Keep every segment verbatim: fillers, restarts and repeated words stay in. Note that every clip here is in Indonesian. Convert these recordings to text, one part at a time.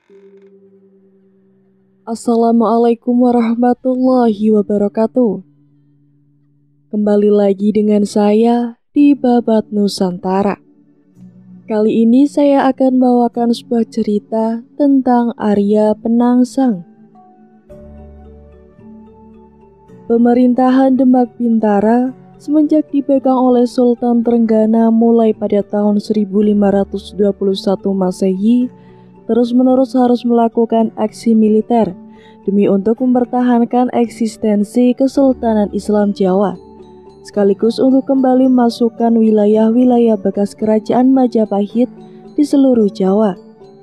Assalamualaikum warahmatullahi wabarakatuh. Kembali lagi dengan saya di Babat Nusantara. Kali ini saya akan bawakan sebuah cerita tentang Arya Penangsang. Pemerintahan Demak Bintara semenjak dipegang oleh Sultan Trenggana mulai pada tahun seribu lima ratus dua puluh satu Masehi terus-menerus harus melakukan aksi militer demi untuk mempertahankan eksistensi Kesultanan Islam Jawa, sekaligus untuk kembali masukkan wilayah-wilayah bekas kerajaan Majapahit di seluruh Jawa.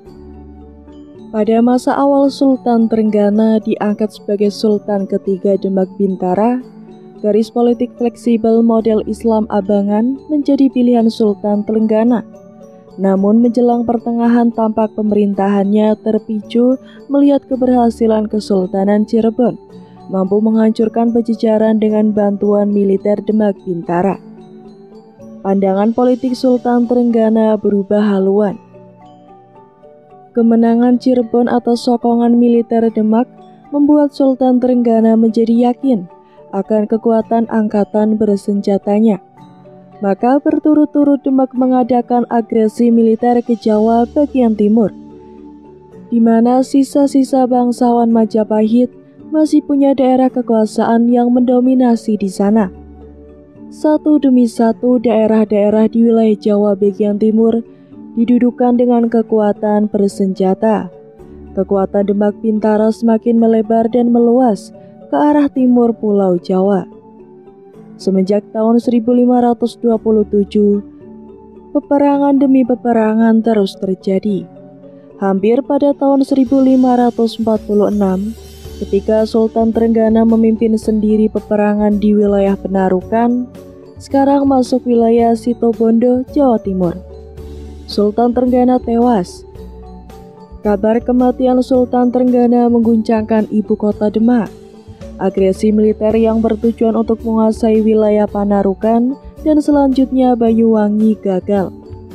Pada masa awal Sultan Trenggana diangkat sebagai Sultan ketiga Demak Bintara, garis politik fleksibel model Islam Abangan menjadi pilihan Sultan Trenggana. Namun menjelang pertengahan tampak pemerintahannya terpicu melihat keberhasilan Kesultanan Cirebon mampu menghancurkan Pajajaran dengan bantuan militer Demak Bintara. Pandangan politik Sultan Trenggana berubah haluan. Kemenangan Cirebon atas sokongan militer Demak membuat Sultan Trenggana menjadi yakin akan kekuatan angkatan bersenjatanya. Maka berturut-turut Demak mengadakan agresi militer ke Jawa bagian timur, di mana sisa-sisa bangsawan Majapahit masih punya daerah kekuasaan yang mendominasi di sana. Satu demi satu daerah-daerah di wilayah Jawa bagian timur didudukan dengan kekuatan bersenjata. Kekuatan Demak Bintara semakin melebar dan meluas ke arah timur Pulau Jawa. Semenjak tahun seribu lima ratus dua puluh tujuh, peperangan demi peperangan terus terjadi. Hampir pada tahun seribu lima ratus empat puluh enam, ketika Sultan Trenggana memimpin sendiri peperangan di wilayah Penarukan, sekarang masuk wilayah Situbondo, Jawa Timur. Sultan Trenggana tewas. Kabar kematian Sultan Trenggana mengguncangkan ibu kota Demak. Agresi militer yang bertujuan untuk menguasai wilayah Panarukan dan selanjutnya Banyuwangi gagal.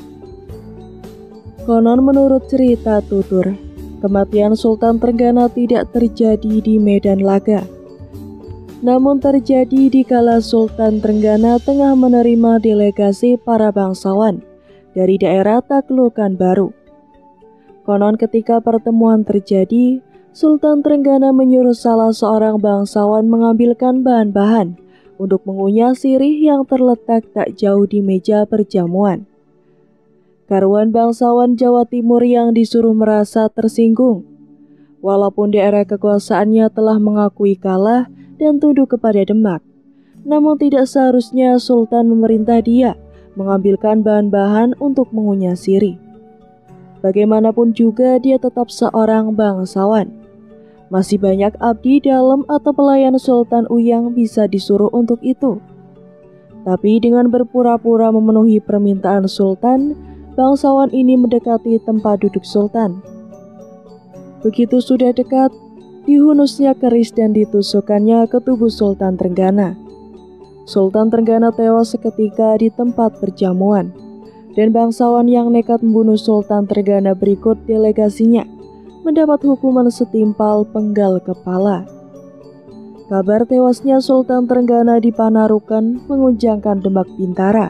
Konon menurut cerita tutur, kematian Sultan Trenggana tidak terjadi di medan laga, namun terjadi di kala Sultan Trenggana tengah menerima delegasi para bangsawan dari daerah taklukan baru. Konon ketika pertemuan terjadi, Sultan Trenggana menyuruh salah seorang bangsawan mengambilkan bahan-bahan untuk mengunyah sirih yang terletak tak jauh di meja perjamuan. Karuan bangsawan Jawa Timur yang disuruh merasa tersinggung. Walaupun daerah kekuasaannya telah mengakui kalah dan tunduk kepada Demak, namun tidak seharusnya Sultan memerintah dia mengambilkan bahan-bahan untuk mengunyah sirih. Bagaimanapun juga dia tetap seorang bangsawan. Masih banyak abdi dalam atau pelayan Sultan Uyang bisa disuruh untuk itu. Tapi dengan berpura-pura memenuhi permintaan Sultan, bangsawan ini mendekati tempat duduk Sultan. Begitu sudah dekat, dihunusnya keris dan ditusukkannya ke tubuh Sultan Trenggana. Sultan Trenggana tewas seketika di tempat perjamuan, dan bangsawan yang nekat membunuh Sultan Trenggana berikut delegasinya mendapat hukuman setimpal penggal kepala. Kabar tewasnya Sultan Trenggana di Panarukan menguncangkan Demak Bintara.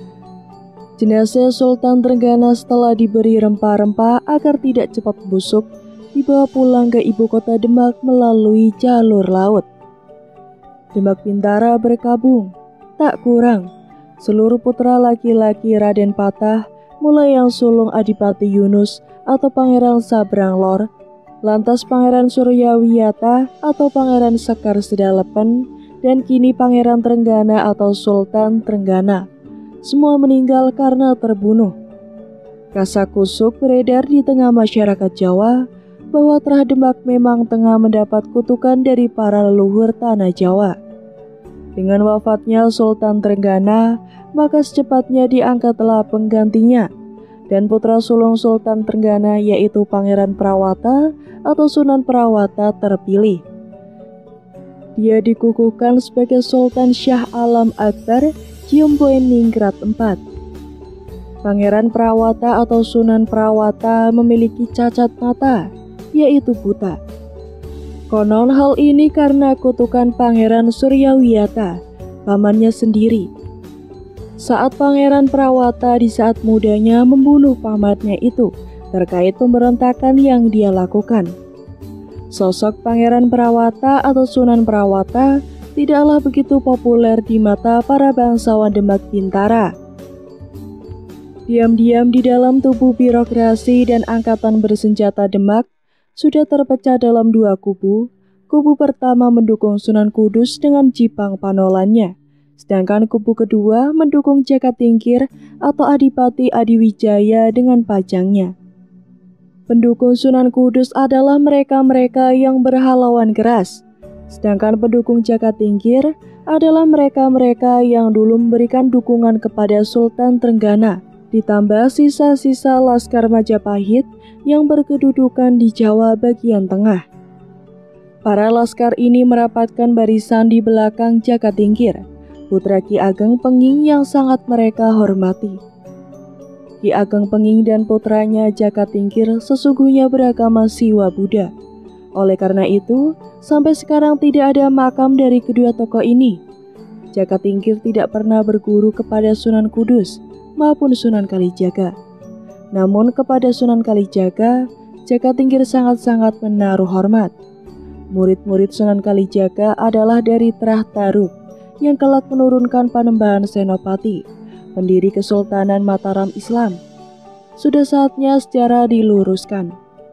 Jenazah Sultan Trenggana setelah diberi rempah-rempah agar tidak cepat busuk, dibawa pulang ke ibu kota Demak melalui jalur laut. Demak Bintara berkabung, tak kurang. Seluruh putra laki-laki Raden Patah, mulai yang sulung Adipati Yunus atau Pangeran Sabranglor, lantas Pangeran Suryawiyata atau Pangeran Sekar Sedalepen, dan kini Pangeran Trenggana atau Sultan Trenggana. Semua meninggal karena terbunuh. Kasakusuk beredar di tengah masyarakat Jawa bahwa Trah Demak memang tengah mendapat kutukan dari para leluhur tanah Jawa. Dengan wafatnya Sultan Trenggana, maka secepatnya diangkatlah penggantinya, dan putra sulung Sultan Trenggana yaitu Pangeran Prawata atau Sunan Prawata terpilih. Dia dikukuhkan sebagai Sultan Shah Alam Akbar Jiomboi Ningrat keempat. Pangeran Prawata atau Sunan Prawata memiliki cacat mata, yaitu buta. Konon hal ini karena kutukan Pangeran Suryawiyata, pamannya sendiri. Saat Pangeran Prawata di saat mudanya membunuh pamannya itu terkait pemberontakan yang dia lakukan. Sosok Pangeran Prawata atau Sunan Prawata tidaklah begitu populer di mata para bangsawan Demak Bintara. Diam-diam di dalam tubuh birokrasi dan angkatan bersenjata Demak sudah terpecah dalam dua kubu. Kubu pertama mendukung Sunan Kudus dengan Jipang Panolannya, sedangkan kubu kedua mendukung Jakatingkir atau Adipati Adiwijaya dengan pajangnya. Pendukung Sunan Kudus adalah mereka-mereka yang berhalauan keras, sedangkan pendukung Jakatingkir adalah mereka-mereka yang dulu memberikan dukungan kepada Sultan Trenggana, ditambah sisa-sisa Laskar Majapahit yang berkedudukan di Jawa bagian tengah. Para laskar ini merapatkan barisan di belakang Jakatingkir, putra Ki Ageng Penging yang sangat mereka hormati. Ki Ageng Penging dan putranya Jakatingkir sesungguhnya beragama Siwa Buddha. Oleh karena itu, sampai sekarang tidak ada makam dari kedua tokoh ini. Jakatingkir tidak pernah berguru kepada Sunan Kudus maupun Sunan Kalijaga. Namun kepada Sunan Kalijaga, Jakatingkir sangat-sangat menaruh hormat. Murid-murid Sunan Kalijaga adalah dari Trah Tarub yang kelak menurunkan Panembahan Senopati, pendiri Kesultanan Mataram Islam. Sudah saatnya sejarah diluruskan.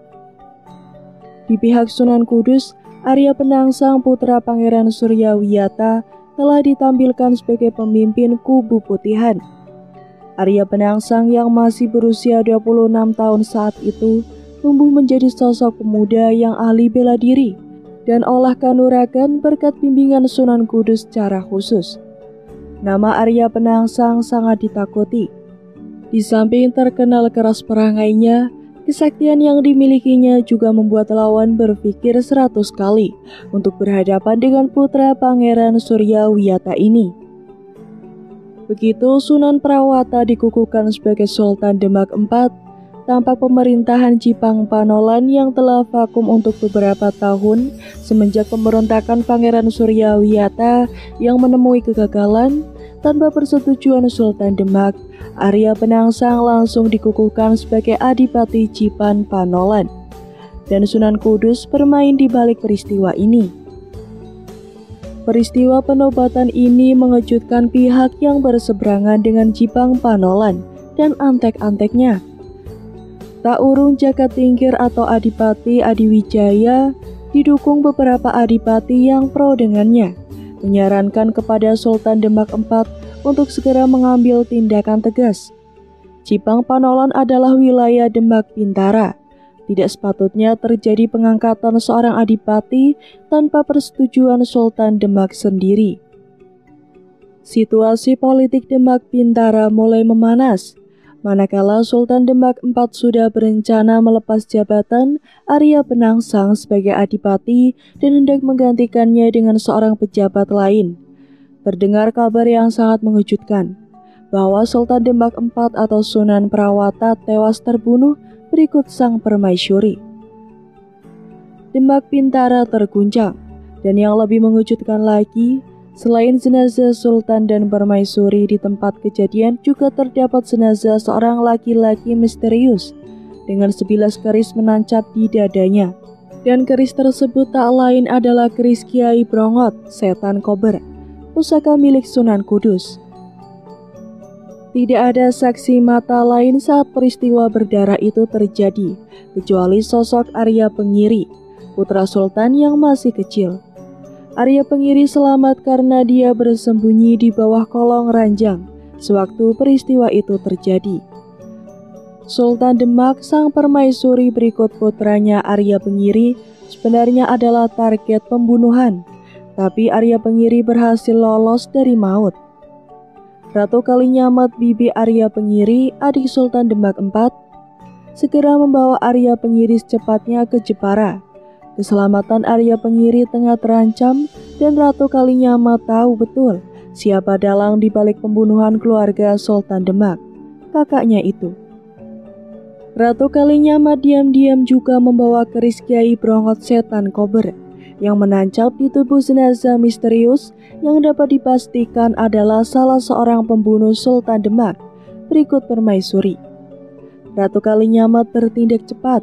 Di pihak Sunan Kudus, Arya Penangsang putra Pangeran Suryawiyata telah ditampilkan sebagai pemimpin kubu putihan. Arya Penangsang yang masih berusia dua puluh enam tahun saat itu tumbuh menjadi sosok pemuda yang ahli bela diri dan olah kanuragan berkat bimbingan Sunan Kudus secara khusus. Nama Arya Penangsang sangat ditakuti. Di samping terkenal keras perangainya, kesaktian yang dimilikinya juga membuat lawan berpikir seratus kali untuk berhadapan dengan putra Pangeran Suryawiyata ini. Begitu Sunan Prawata dikukuhkan sebagai Sultan Demak empat, tampak pemerintahan Jipang Panolan yang telah vakum untuk beberapa tahun semenjak pemberontakan Pangeran Suryawiyata yang menemui kegagalan. Tanpa persetujuan Sultan Demak, Arya Penangsang langsung dikukuhkan sebagai Adipati Jipang Panolan, dan Sunan Kudus bermain di balik peristiwa ini. Peristiwa penobatan ini mengejutkan pihak yang berseberangan dengan Jipang Panolan dan antek-anteknya. Tak urung Jakatingkir atau Adipati Adiwijaya didukung beberapa adipati yang pro dengannya, menyarankan kepada Sultan Demak empat untuk segera mengambil tindakan tegas. Jipang Panolan adalah wilayah Demak Bintara. Tidak sepatutnya terjadi pengangkatan seorang adipati tanpa persetujuan Sultan Demak sendiri. Situasi politik Demak Bintara mulai memanas. Manakala Sultan Demak empat sudah berencana melepas jabatan Arya Penangsang sebagai adipati dan hendak menggantikannya dengan seorang pejabat lain. Terdengar kabar yang sangat mengejutkan bahwa Sultan Demak empat atau Sunan Prawata tewas terbunuh berikut sang permaisuri. Demak Bintara terguncang, dan yang lebih mengejutkan lagi, selain jenazah Sultan dan permaisuri di tempat kejadian juga terdapat jenazah seorang laki-laki misterius dengan sebilas keris menancap di dadanya. Dan keris tersebut tak lain adalah keris Kiai Brongot, Setan Kober, pusaka milik Sunan Kudus. Tidak ada saksi mata lain saat peristiwa berdarah itu terjadi, kecuali sosok Arya Pengiri, putra Sultan yang masih kecil. Arya Pengiri selamat karena dia bersembunyi di bawah kolong ranjang sewaktu peristiwa itu terjadi. Sultan Demak sang permaisuri berikut putranya Arya Pengiri sebenarnya adalah target pembunuhan, tapi Arya Pengiri berhasil lolos dari maut. Ratu Kalinyamat Bibi Arya Pengiri, adik Sultan Demak empat, segera membawa Arya Pengiri secepatnya ke Jepara. Keselamatan Arya Pengiri tengah terancam dan Ratu Kalinyamat tahu betul siapa dalang di balik pembunuhan keluarga Sultan Demak. kakaknya itu. Ratu Kalinyamat diam-diam juga membawa keris Kiai Brongot Setan Kober yang menancap di tubuh jenazah misterius yang dapat dipastikan adalah salah seorang pembunuh Sultan Demak berikut permaisuri. Ratu Kalinyamat bertindak cepat.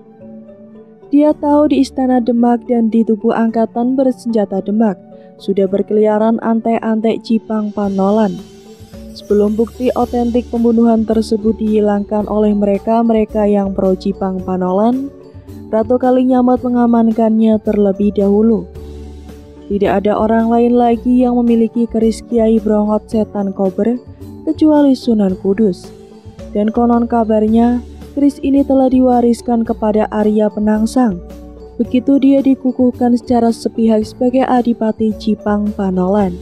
Dia tahu di istana Demak dan di tubuh angkatan bersenjata Demak sudah berkeliaran antek-antek Jipang Panolan. Sebelum bukti otentik pembunuhan tersebut dihilangkan oleh mereka-mereka yang pro Jipang Panolan, Ratu Kalinyamat mengamankannya terlebih dahulu. Tidak ada orang lain lagi yang memiliki keris Kiai Brongot Setan Kober kecuali Sunan Kudus. Dan konon kabarnya, keris ini telah diwariskan kepada Arya Penangsang. Begitu dia dikukuhkan secara sepihak sebagai Adipati Jipang Panolan.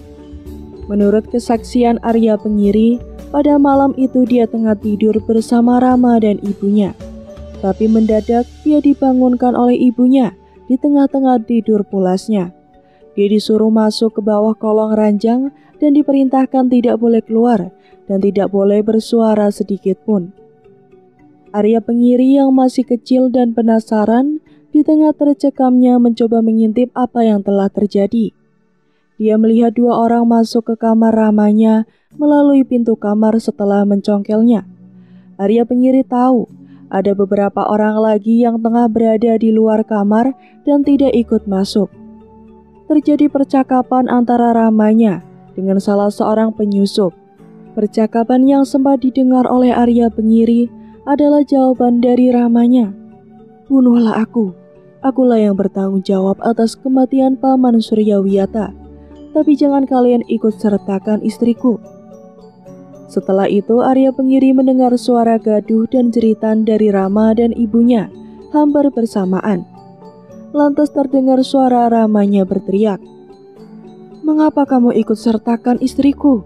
Menurut kesaksian Arya Pengiri, pada malam itu dia tengah tidur bersama Rama dan ibunya. Tapi mendadak dia dibangunkan oleh ibunya di tengah-tengah tidur pulasnya. Dia disuruh masuk ke bawah kolong ranjang dan diperintahkan tidak boleh keluar dan tidak boleh bersuara sedikit pun. Arya Pengiri yang masih kecil dan penasaran, di tengah tercekamnya mencoba mengintip apa yang telah terjadi. Dia melihat dua orang masuk ke kamar Ramanya melalui pintu kamar setelah mencongkelnya. Arya Pengiri tahu ada beberapa orang lagi yang tengah berada di luar kamar dan tidak ikut masuk. Terjadi percakapan antara Ramanya dengan salah seorang penyusup. Percakapan yang sempat didengar oleh Arya Pengiri adalah jawaban dari Ramanya. "Bunuhlah aku, akulah yang bertanggung jawab atas kematian Paman Suryawiyata. Tapi jangan kalian ikut sertakan istriku." Setelah itu Arya Pengiri mendengar suara gaduh dan jeritan dari Rama dan ibunya hampir bersamaan. Lantas terdengar suara Ramanya berteriak, "Mengapa kamu ikut sertakan istriku?"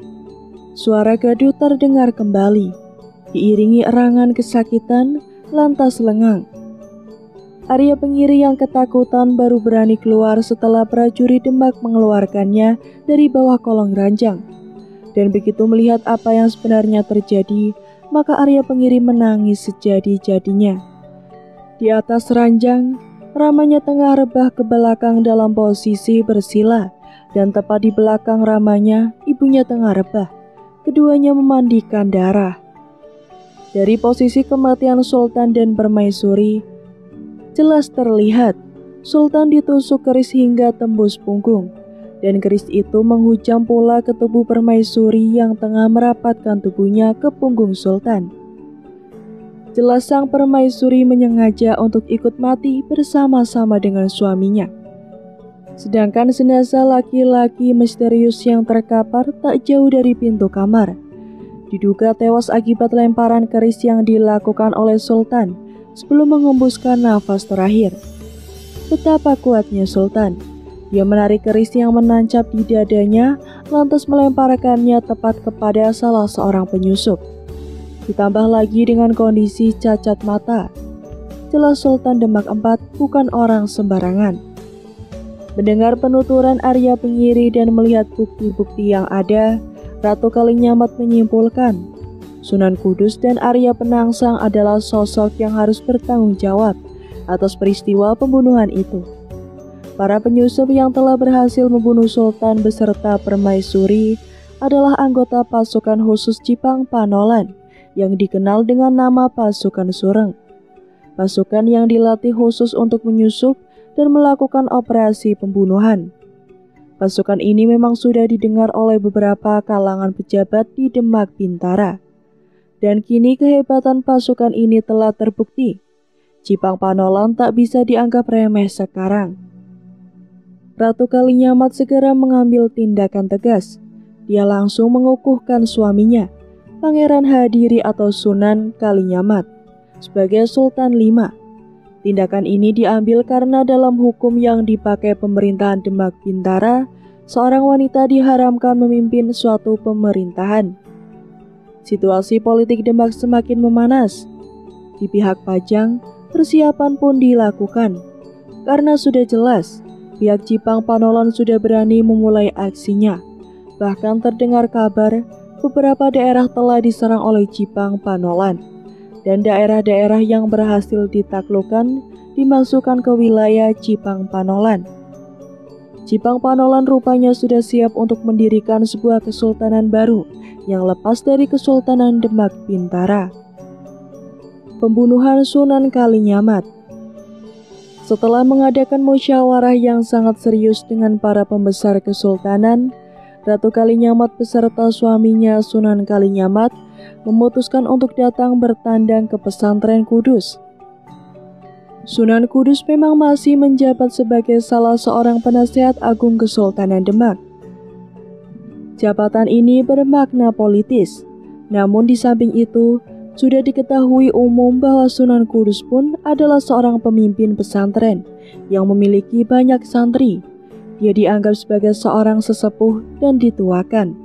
Suara gaduh terdengar kembali, diiringi erangan kesakitan, lantas lengang. Arya Pengiri yang ketakutan baru berani keluar setelah prajurit Demak mengeluarkannya dari bawah kolong ranjang. Dan begitu melihat apa yang sebenarnya terjadi, maka Arya Pengiri menangis sejadi-jadinya. Di atas ranjang, Ramanya tengah rebah ke belakang dalam posisi bersila, dan tepat di belakang Ramanya, ibunya tengah rebah. Keduanya memandikan darah. Dari posisi kematian Sultan dan permaisuri, jelas terlihat Sultan ditusuk keris hingga tembus punggung, dan keris itu menghujam pula ke tubuh permaisuri yang tengah merapatkan tubuhnya ke punggung Sultan. Jelas sang permaisuri menyengaja untuk ikut mati bersama-sama dengan suaminya. Sedangkan jenazah laki-laki misterius yang terkapar tak jauh dari pintu kamar, diduga tewas akibat lemparan keris yang dilakukan oleh Sultan sebelum mengembuskan nafas terakhir. Betapa kuatnya Sultan. Dia menarik keris yang menancap di dadanya, lantas melemparkannya tepat kepada salah seorang penyusup. Ditambah lagi dengan kondisi cacat mata. Jelas Sultan Demak empat bukan orang sembarangan. Mendengar penuturan Arya Pengiri dan melihat bukti-bukti yang ada, Ratu Kalinyamat menyimpulkan Sunan Kudus dan Arya Penangsang adalah sosok yang harus bertanggung jawab atas peristiwa pembunuhan itu. Para penyusup yang telah berhasil membunuh Sultan beserta permaisuri adalah anggota pasukan khusus Jipang Panolan yang dikenal dengan nama pasukan Sureng. Pasukan yang dilatih khusus untuk menyusup dan melakukan operasi pembunuhan. Pasukan ini memang sudah didengar oleh beberapa kalangan pejabat di Demak Bintara. Dan kini kehebatan pasukan ini telah terbukti. Jipang Panolan tak bisa dianggap remeh sekarang. Ratu Kalinyamat segera mengambil tindakan tegas. Dia langsung mengukuhkan suaminya, Pangeran Hadiri atau Sunan Kalinyamat, sebagai Sultan lima. Tindakan ini diambil karena dalam hukum yang dipakai pemerintahan Demak Bintara, seorang wanita diharamkan memimpin suatu pemerintahan. Situasi politik Demak semakin memanas. Di pihak Pajang, persiapan pun dilakukan. Karena sudah jelas, pihak Jipang Panolan sudah berani memulai aksinya. Bahkan terdengar kabar beberapa daerah telah diserang oleh Jipang Panolan, dan daerah-daerah yang berhasil ditaklukkan dimasukkan ke wilayah Jipang Panolan. Jipang Panolan rupanya sudah siap untuk mendirikan sebuah kesultanan baru yang lepas dari Kesultanan Demak Bintara. Pembunuhan Sunan Kalijamat. Setelah mengadakan musyawarah yang sangat serius dengan para pembesar kesultanan, Ratu Kalijamat beserta suaminya Sunan Kalijamat memutuskan untuk datang bertandang ke pesantren Kudus. Sunan Kudus memang masih menjabat sebagai salah seorang penasihat agung Kesultanan Demak. Jabatan ini bermakna politis, namun di samping itu, sudah diketahui umum bahwa Sunan Kudus pun adalah seorang pemimpin pesantren yang memiliki banyak santri. Dia dianggap sebagai seorang sesepuh dan dituakan.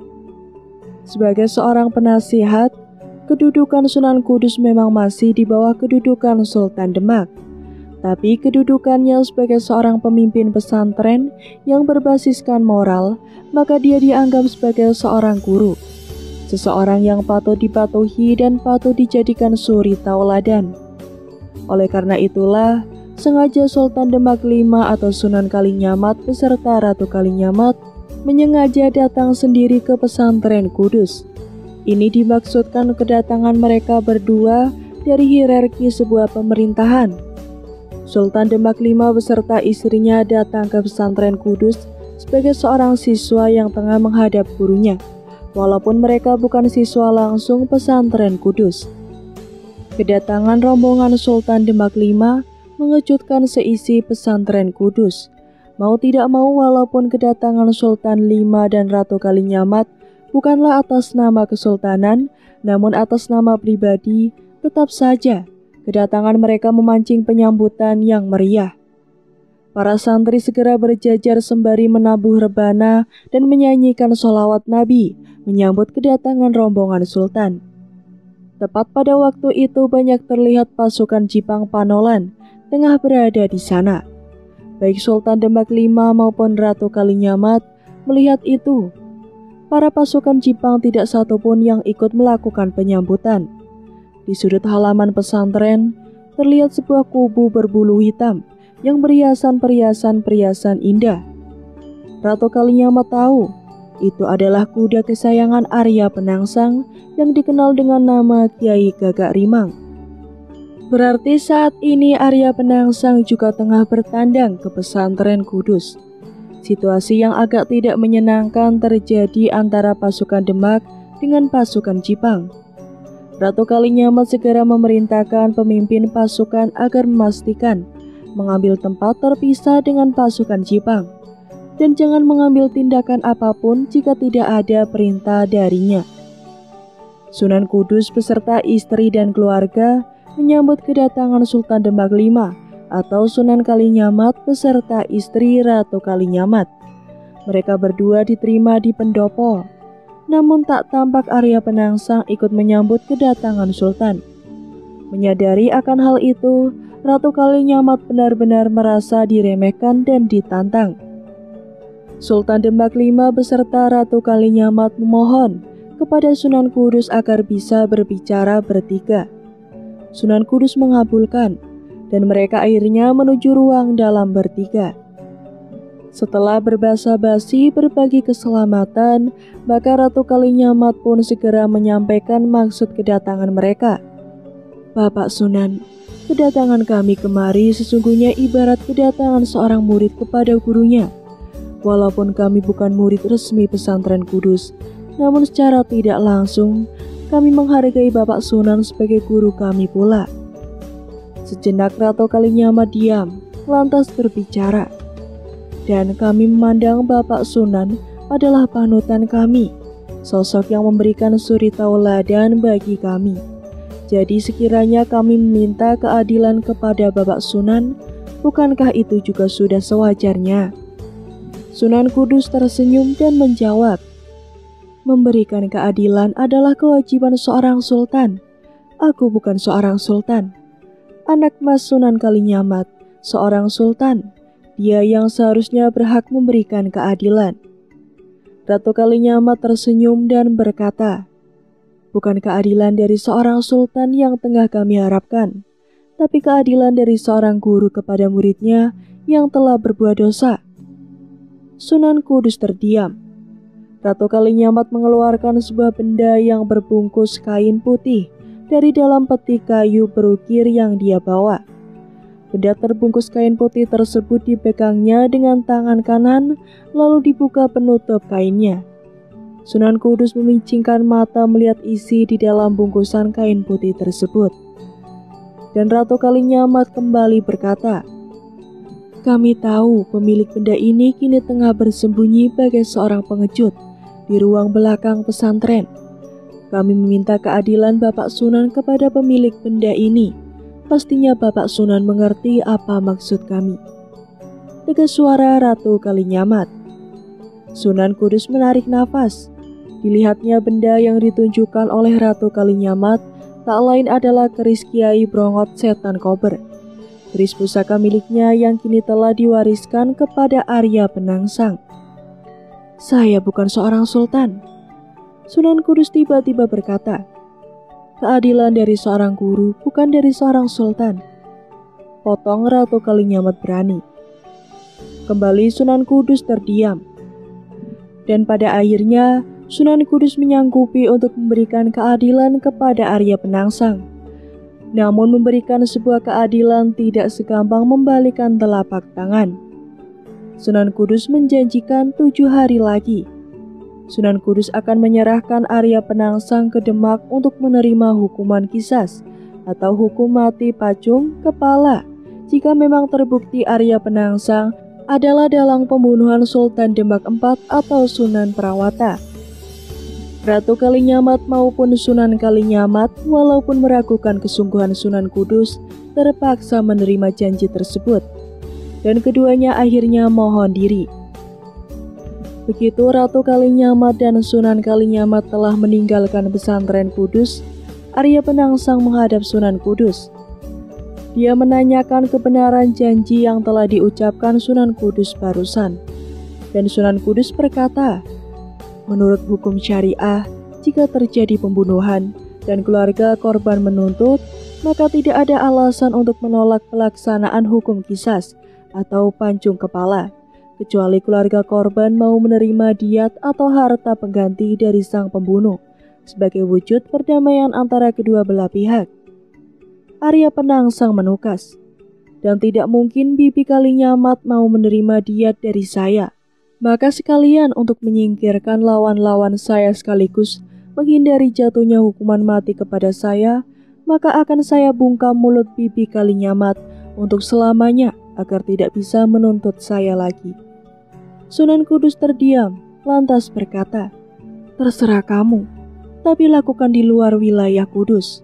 Sebagai seorang penasihat, kedudukan Sunan Kudus memang masih di bawah kedudukan Sultan Demak. Tapi kedudukannya sebagai seorang pemimpin pesantren yang berbasiskan moral, maka dia dianggap sebagai seorang guru. Seseorang yang patut dipatuhi dan patut dijadikan suri tauladan. Oleh karena itulah, sengaja Sultan Demak lima atau Sunan Kalijamat beserta Ratu Kalijamat menyengaja datang sendiri ke pesantren Kudus. Ini dimaksudkan kedatangan mereka berdua dari hierarki sebuah pemerintahan. Sultan Demak lima beserta istrinya datang ke pesantren Kudus sebagai seorang siswa yang tengah menghadap gurunya. Walaupun mereka bukan siswa langsung pesantren Kudus. Kedatangan rombongan Sultan Demak lima mengejutkan seisi pesantren Kudus. Mau tidak mau, walaupun kedatangan Sultan lima dan Ratu Kalijamat bukanlah atas nama kesultanan, namun atas nama pribadi, tetap saja kedatangan mereka memancing penyambutan yang meriah. Para santri segera berjajar sembari menabuh rebana dan menyanyikan sholawat Nabi menyambut kedatangan rombongan Sultan. Tepat pada waktu itu banyak terlihat pasukan Jipang Panolan tengah berada di sana. Baik Sultan Demak lima maupun Ratu Kalijamat melihat itu. Para pasukan Jipang tidak satupun yang ikut melakukan penyambutan. Di sudut halaman pesantren terlihat sebuah kubu berbulu hitam yang berhiasan-perhiasan-perhiasan indah. Ratu Kalijamat tahu itu adalah kuda kesayangan Arya Penangsang yang dikenal dengan nama Kiai Gagak Rimang. Berarti saat ini Arya Penangsang juga tengah bertandang ke pesantren Kudus. Situasi yang agak tidak menyenangkan terjadi antara pasukan Demak dengan pasukan Jipang. Ratu Kalijamat segera memerintahkan pemimpin pasukan agar memastikan mengambil tempat terpisah dengan pasukan Jipang, dan jangan mengambil tindakan apapun jika tidak ada perintah darinya. Sunan Kudus beserta istri dan keluarga menyambut kedatangan Sultan Demak lima atau Sunan Kalijamat beserta istri Ratu Kalijamat. Mereka berdua diterima di pendopo, namun tak tampak Arya Penangsang ikut menyambut kedatangan Sultan. Menyadari akan hal itu, Ratu Kalijamat benar-benar merasa diremehkan dan ditantang. Sultan Demak lima beserta Ratu Kalijamat memohon kepada Sunan Kudus agar bisa berbicara bertiga. Sunan Kudus mengabulkan, dan mereka akhirnya menuju ruang dalam bertiga. Setelah berbasa-basi berbagi keselamatan, maka Ratu Kalijamat pun segera menyampaikan maksud kedatangan mereka. Bapak Sunan, kedatangan kami kemari sesungguhnya ibarat kedatangan seorang murid kepada gurunya. Walaupun kami bukan murid resmi pesantren Kudus, namun secara tidak langsung kami menghargai Bapak Sunan sebagai guru kami pula. Sejenak Ratu Kalijamat diam, lantas berbicara. Dan kami memandang Bapak Sunan adalah panutan kami, sosok yang memberikan suri tauladan bagi kami. Jadi sekiranya kami meminta keadilan kepada Bapak Sunan, bukankah itu juga sudah sewajarnya? Sunan Kudus tersenyum dan menjawab, memberikan keadilan adalah kewajiban seorang sultan. Aku bukan seorang sultan. Anak mas Sunan Kalijamat, seorang sultan. Dia yang seharusnya berhak memberikan keadilan. Ratu Kalijamat tersenyum dan berkata, Bukan keadilan dari seorang sultan yang tengah kami harapkan, tapi keadilan dari seorang guru kepada muridnya yang telah berbuat dosa." Sunan Kudus terdiam. Ratu Kalinyamat mengeluarkan sebuah benda yang berbungkus kain putih dari dalam peti kayu berukir yang dia bawa. Benda terbungkus kain putih tersebut dipegangnya dengan tangan kanan, lalu dibuka penutup kainnya. Sunan Kudus memicingkan mata melihat isi di dalam bungkusan kain putih tersebut. Dan Ratu Kalinyamat kembali berkata, "Kami tahu pemilik benda ini kini tengah bersembunyi bagai seorang pengecut di ruang belakang pesantren. Kami meminta keadilan Bapak Sunan kepada pemilik benda ini. Pastinya Bapak Sunan mengerti apa maksud kami." Tegas suara Ratu Kalinyamat. Sunan Kudus menarik nafas. Dilihatnya benda yang ditunjukkan oleh Ratu Kalinyamat tak lain adalah keris Kiai Brongot Setan Kober, keris pusaka miliknya yang kini telah diwariskan kepada Arya Penangsang. "Saya bukan seorang sultan," Sunan Kudus tiba-tiba berkata. "Keadilan dari seorang guru, bukan dari seorang sultan," potong Ratu Kalinyamat berani. Kembali Sunan Kudus terdiam. Dan pada akhirnya Sunan Kudus menyanggupi untuk memberikan keadilan kepada Arya Penangsang. Namun memberikan sebuah keadilan tidak segampang membalikan telapak tangan. Sunan Kudus menjanjikan tujuh hari lagi Sunan Kudus akan menyerahkan Arya Penangsang ke Demak untuk menerima hukuman qisas atau hukum mati pacung kepala jika memang terbukti Arya Penangsang adalah dalang pembunuhan Sultan Demak empat atau Sunan Prawata. Ratu Kalinyamat maupun Sunan Kalinyamat walaupun meragukan kesungguhan Sunan Kudus terpaksa menerima janji tersebut, dan keduanya akhirnya mohon diri. Begitu Ratu Kalinyamat dan Sunan Kalinyamat telah meninggalkan pesantren Kudus, Arya Penangsang menghadap Sunan Kudus. Dia menanyakan kebenaran janji yang telah diucapkan Sunan Kudus barusan, dan Sunan Kudus berkata, "Menurut hukum syariah, jika terjadi pembunuhan dan keluarga korban menuntut, maka tidak ada alasan untuk menolak pelaksanaan hukum qisas atau pancung kepala, kecuali keluarga korban mau menerima diat atau harta pengganti dari sang pembunuh sebagai wujud perdamaian antara kedua belah pihak." Arya Penangsang menukas, "Dan tidak mungkin Bibi Kalinyamat mau menerima diat dari saya. Maka sekalian untuk menyingkirkan lawan-lawan saya sekaligus menghindari jatuhnya hukuman mati kepada saya, maka akan saya bungkam mulut Bibi Kalinyamat untuk selamanya agar tidak bisa menuntut saya lagi." Sunan Kudus terdiam, lantas berkata, "Terserah kamu, tapi lakukan di luar wilayah Kudus."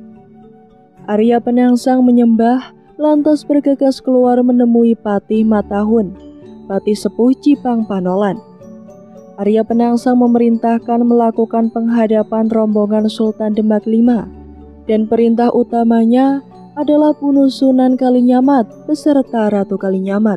Arya Penangsang menyembah, lantas bergegas keluar menemui Patih Matahun, Patih Sepuh Cipang Panolan. Arya Penangsang memerintahkan melakukan penghadapan rombongan Sultan Demak lima, dan perintah utamanya adalah bunuh Sunan Kalinyamat beserta Ratu Kalinyamat.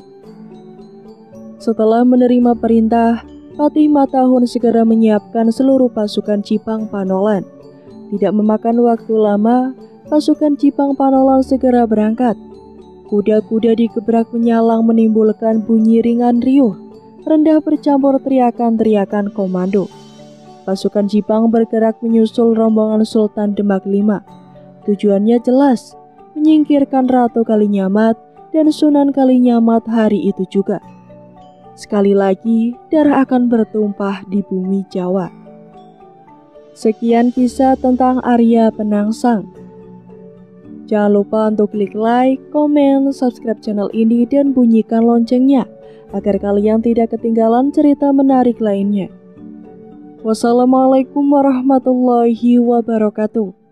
Setelah menerima perintah, Patih Matahun segera menyiapkan seluruh pasukan Cipang Panolan. Tidak memakan waktu lama, pasukan Cipang Panolan segera berangkat. Kuda-kuda digebrak menyalang menimbulkan bunyi ringan riuh, rendah bercampur teriakan-teriakan komando. Pasukan Cipang bergerak menyusul rombongan Sultan Demak lima. Tujuannya jelas, menyingkirkan Ratu Kalinyamat dan Sunan Kalinyamat hari itu juga. Sekali lagi, darah akan bertumpah di bumi Jawa. Sekian kisah tentang Arya Penangsang. Jangan lupa untuk klik like, komen, subscribe channel ini, dan bunyikan loncengnya agar kalian tidak ketinggalan cerita menarik lainnya. Wassalamualaikum warahmatullahi wabarakatuh.